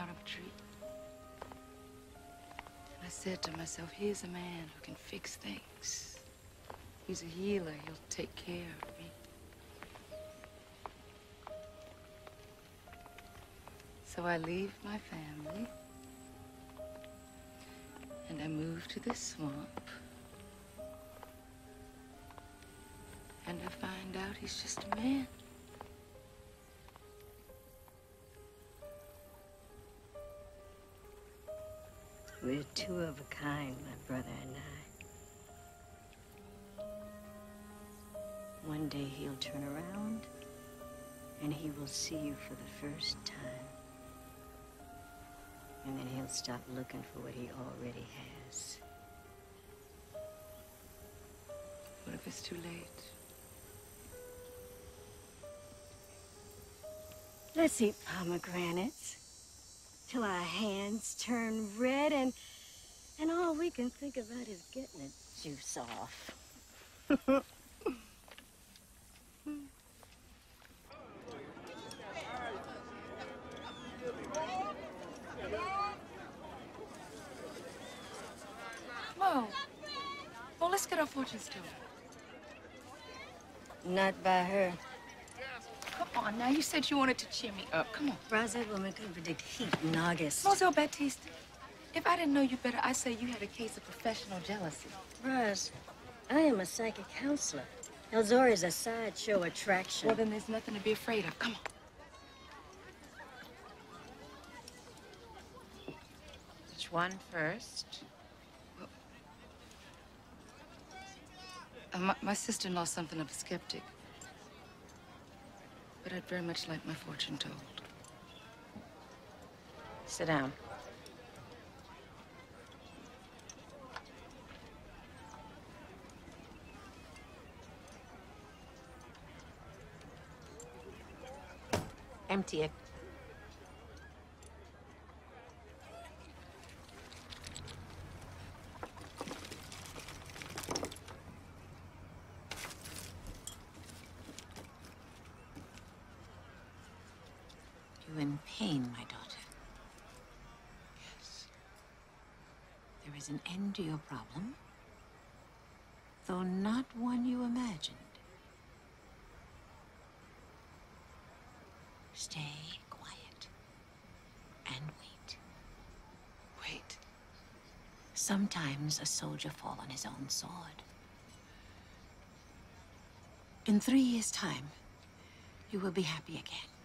out of a tree. And I said to myself, here's a man who can fix things. He's a healer. He'll take care of me. So I leave my family, and I move to this swamp. And I find out he's just a man. We're two of a kind, my brother and I. One day he'll turn around, and he will see you for the first time. And then he'll stop looking for what he already has. What if it's too late? Let's eat pomegranates till our hands turn red and all we can think about is getting the juice off. Whoa. Well, let's get our fortunes told. Not by her. Come on now, you said you wanted to cheer me up. Come on. Roz, that woman couldn't predict heat in August. Moselle Baptiste, if I didn't know you better, I'd say you had a case of professional jealousy. Roz, I am a psychic counselor. Elzori's a sideshow attraction. Well, then there's nothing to be afraid of. Come on. Which one first? My sister-in-law's something of a skeptic. But I'd very much like my fortune told. Sit down. Empty it. You in pain, my daughter? Yes. There is an end to your problem, though not one you imagined. Stay quiet and wait. Wait. Sometimes a soldier falls on his own sword. In 3 years' time, you will be happy again.